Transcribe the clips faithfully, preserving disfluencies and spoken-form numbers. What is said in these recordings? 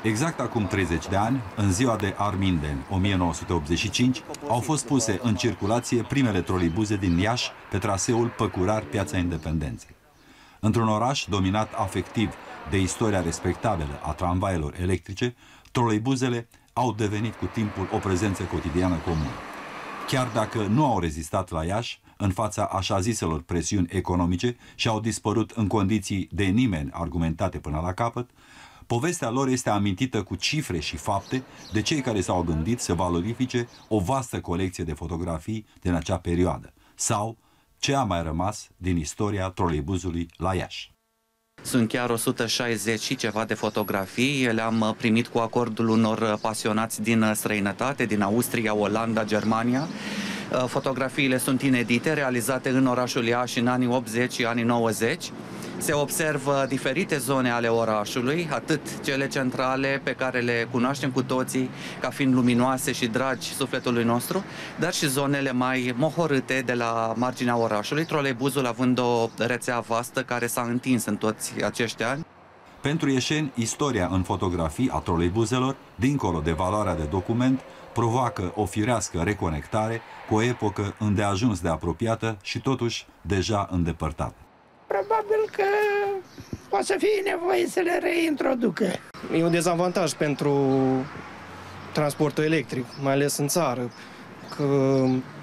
Exact acum treizeci de ani, în ziua de Arminden, o mie nouă sute optzeci și cinci, au fost puse în circulație primele trolibuze din Iași pe traseul Păcurar-Piața Independenței. Într-un oraș dominat afectiv de istoria respectabilă a tramvaielor electrice, trolibuzele au devenit cu timpul o prezență cotidiană comună. Chiar dacă nu au rezistat la Iași, în fața așa ziselor presiuni economice și au dispărut în condiții de nimeni argumentate până la capăt, povestea lor este amintită cu cifre și fapte de cei care s-au gândit să valorifice o vastă colecție de fotografii din acea perioadă, sau ce a mai rămas din istoria troleibuzului la Iași. Sunt chiar o sută șaizeci și ceva de fotografii, le-am primit cu acordul unor pasionați din străinătate, din Austria, Olanda, Germania. Fotografiile sunt inedite, realizate în orașul Iași în anii optzeci și anii nouăzeci. Se observă diferite zone ale orașului, atât cele centrale pe care le cunoaștem cu toții ca fiind luminoase și dragi sufletului nostru, dar și zonele mai mohorâte de la marginea orașului, troleibuzul având o rețea vastă care s-a întins în toți acești ani. Pentru ieșeni, istoria în fotografii a troleibuzelor, dincolo de valoarea de document, provoacă o firească reconectare cu o epocă îndeajuns de apropiată și totuși deja îndepărtată. Probabil că o să fie nevoie să le reintroducă. E un dezavantaj pentru transportul electric, mai ales în țară, că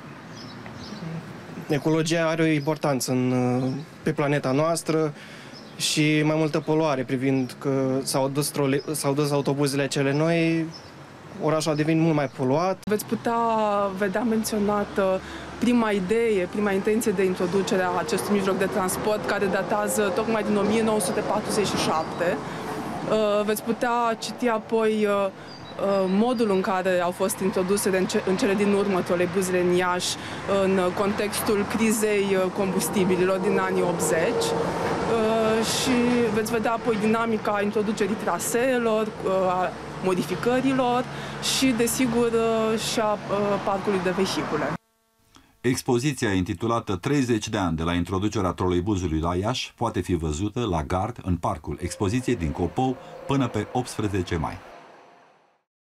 ecologia are o importanță în, pe planeta noastră și mai multă poluare, privind că s-au dus, s-au dus autobuzele cele noi, orașul a devenit mult mai poluat. Veți putea vedea menționată prima idee, prima intenție de introducere a acestui mijloc de transport, care datează tocmai din o mie nouă sute patruzeci și șapte. Veți putea citi apoi modul în care au fost introduse în cele din urmă troleibuzele în Iași în contextul crizei combustibililor din anii optzeci. Și veți vedea apoi dinamica introducerii traseelor, a modificărilor și, desigur, și a parcului de vehicule. Expoziția intitulată treizeci de ani de la introducerea troleibuzului la Iași poate fi văzută la gard în parcul expoziției din Copou până pe optsprezece mai.